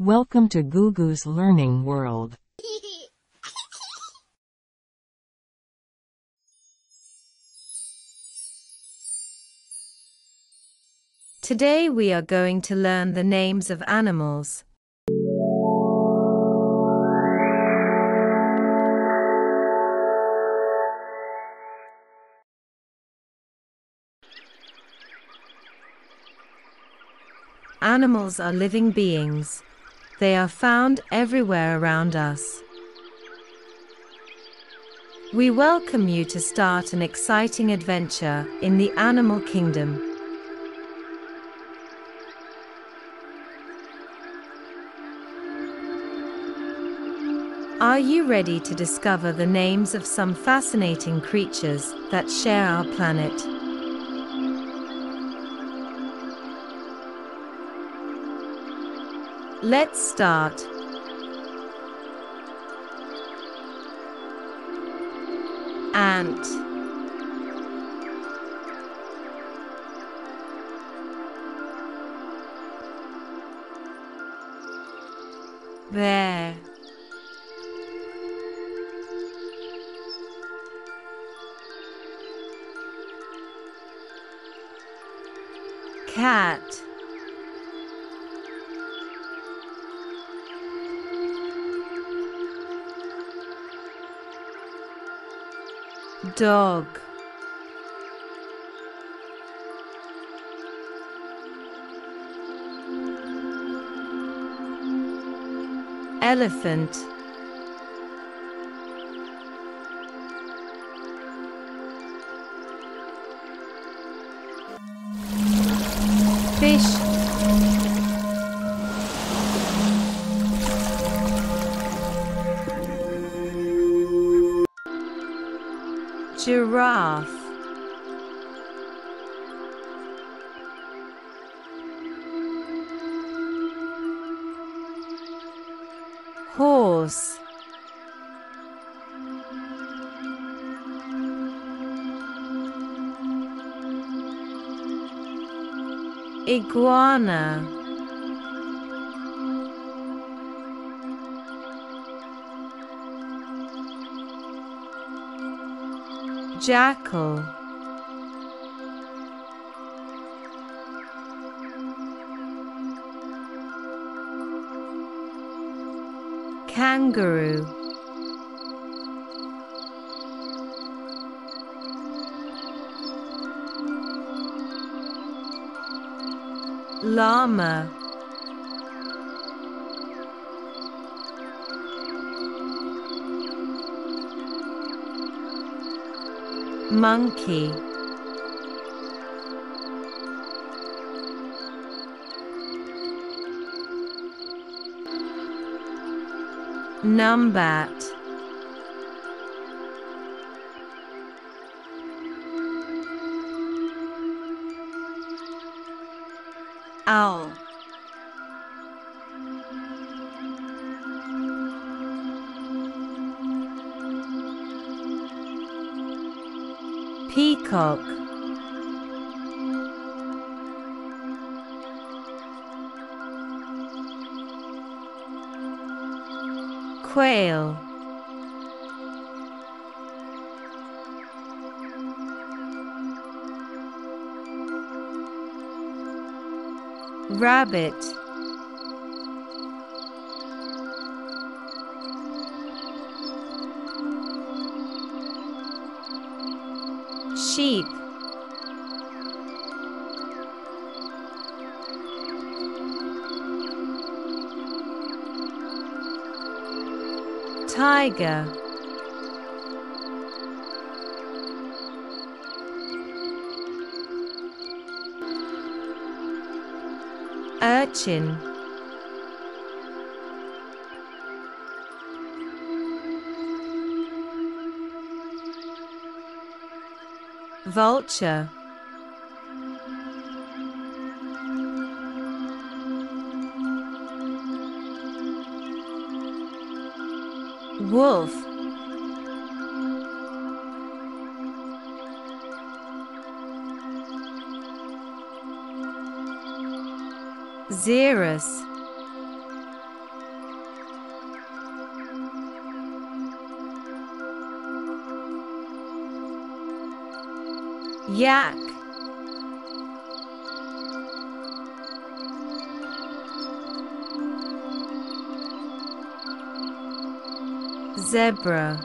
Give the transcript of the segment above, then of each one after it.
Welcome to Gugu's Learning World. Today we are going to learn the names of animals. Animals are living beings. They are found everywhere around us. We welcome you to start an exciting adventure in the animal kingdom. Are you ready to discover the names of some fascinating creatures that share our planet? Let's start. Ant. Bear. Cat. Dog. Elephant. Fish. Giraffe. Horse. Iguana. Jackal. Kangaroo. Llama. Monkey. Numbat. Owl. Peacock. Quail. Rabbit. Sheep. Tiger. Urchin. Vulture. Wolf. Xerus. yak, zebra,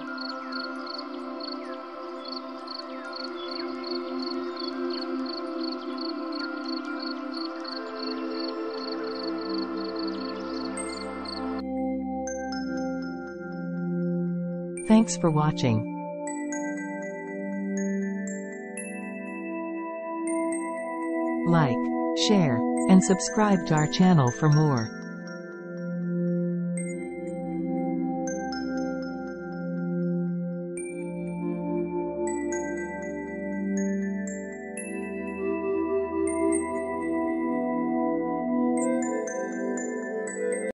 Thanks for watching. Like, share, and subscribe to our channel for more.